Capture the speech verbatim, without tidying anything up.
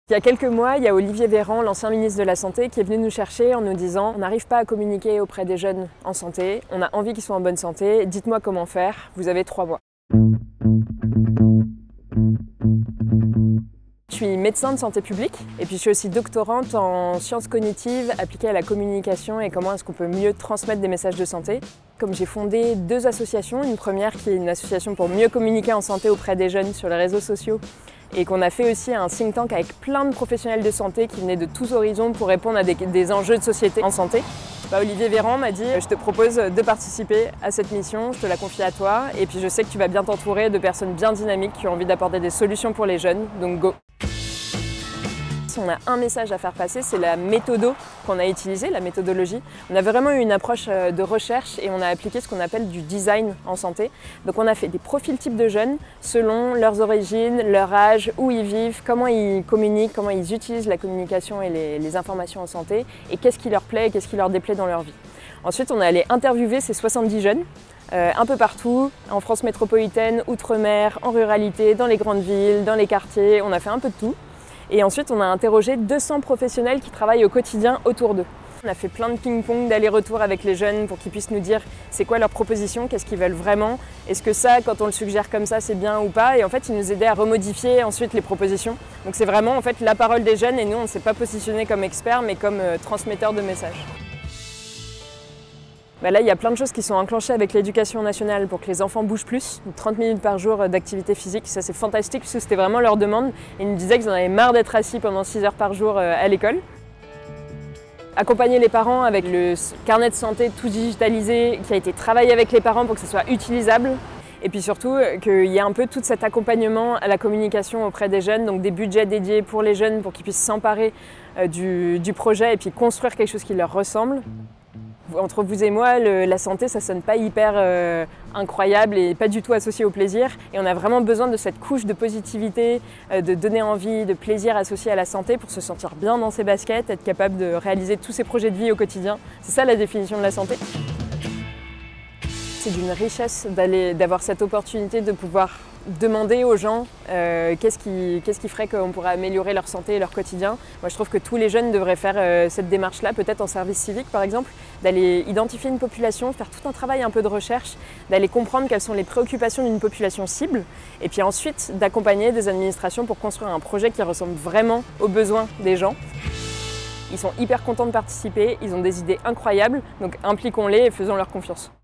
Il y a quelques mois, il y a Olivier Véran, l'ancien ministre de la Santé, qui est venu nous chercher en nous disant « On n'arrive pas à communiquer auprès des jeunes en santé, on a envie qu'ils soient en bonne santé, dites-moi comment faire, vous avez trois mois ». Je suis médecin de santé publique et puis je suis aussi doctorante en sciences cognitives appliquées à la communication et comment est-ce qu'on peut mieux transmettre des messages de santé. Comme j'ai fondé deux associations, une première qui est une association pour mieux communiquer en santé auprès des jeunes sur les réseaux sociaux et qu'on a fait aussi un think tank avec plein de professionnels de santé qui venaient de tous horizons pour répondre à des, des enjeux de société en santé. Bah, Olivier Véran m'a dit « Je te propose de participer à cette mission, je te la confie à toi et puis je sais que tu vas bien t'entourer de personnes bien dynamiques qui ont envie d'apporter des solutions pour les jeunes, donc go !» Si on a un message à faire passer, c'est la méthodo qu'on a utilisée, la méthodologie. On a vraiment eu une approche de recherche et on a appliqué ce qu'on appelle du design en santé. Donc on a fait des profils types de jeunes selon leurs origines, leur âge, où ils vivent, comment ils communiquent, comment ils utilisent la communication et les, les informations en santé et qu'est-ce qui leur plaît et qu'est-ce qui leur déplaît dans leur vie. Ensuite, on est allé interviewer ces soixante-dix jeunes euh, un peu partout, en France métropolitaine, outre-mer, en ruralité, dans les grandes villes, dans les quartiers. On a fait un peu de tout. Et ensuite, on a interrogé deux cents professionnels qui travaillent au quotidien autour d'eux. On a fait plein de ping-pong, d'aller-retour avec les jeunes pour qu'ils puissent nous dire c'est quoi leur proposition, qu'est-ce qu'ils veulent vraiment, est-ce que ça, quand on le suggère comme ça, c'est bien ou pas. Et en fait, ils nous aidaient à remodifier ensuite les propositions. Donc c'est vraiment en fait la parole des jeunes et nous, on ne s'est pas positionné comme experts, mais comme euh, transmetteurs de messages. Bah là, il y a plein de choses qui sont enclenchées avec l'éducation nationale pour que les enfants bougent plus. trente minutes par jour d'activité physique, ça c'est fantastique parce que c'était vraiment leur demande. Ils nous disaient qu'ils en avaient marre d'être assis pendant six heures par jour à l'école. Accompagner les parents avec le carnet de santé tout digitalisé qui a été travaillé avec les parents pour que ce soit utilisable. Et puis surtout qu'il y ait un peu tout cet accompagnement à la communication auprès des jeunes, donc des budgets dédiés pour les jeunes pour qu'ils puissent s'emparer du, du projet et puis construire quelque chose qui leur ressemble. Entre vous et moi, le, la santé, ça sonne pas hyper euh, incroyable et pas du tout associé au plaisir. Et on a vraiment besoin de cette couche de positivité, euh, de donner envie, de plaisir associé à la santé pour se sentir bien dans ses baskets, être capable de réaliser tous ses projets de vie au quotidien. C'est ça la définition de la santé. C'est d'une richesse d'avoir cette opportunité de pouvoir demander aux gens euh, qu'est-ce qui, qu'est-ce qui ferait qu'on pourrait améliorer leur santé et leur quotidien. Moi je trouve que tous les jeunes devraient faire euh, cette démarche-là, peut-être en service civique par exemple, d'aller identifier une population, faire tout un travail un peu de recherche, d'aller comprendre quelles sont les préoccupations d'une population cible et puis ensuite d'accompagner des administrations pour construire un projet qui ressemble vraiment aux besoins des gens. Ils sont hyper contents de participer, ils ont des idées incroyables, donc impliquons-les et faisons leur confiance.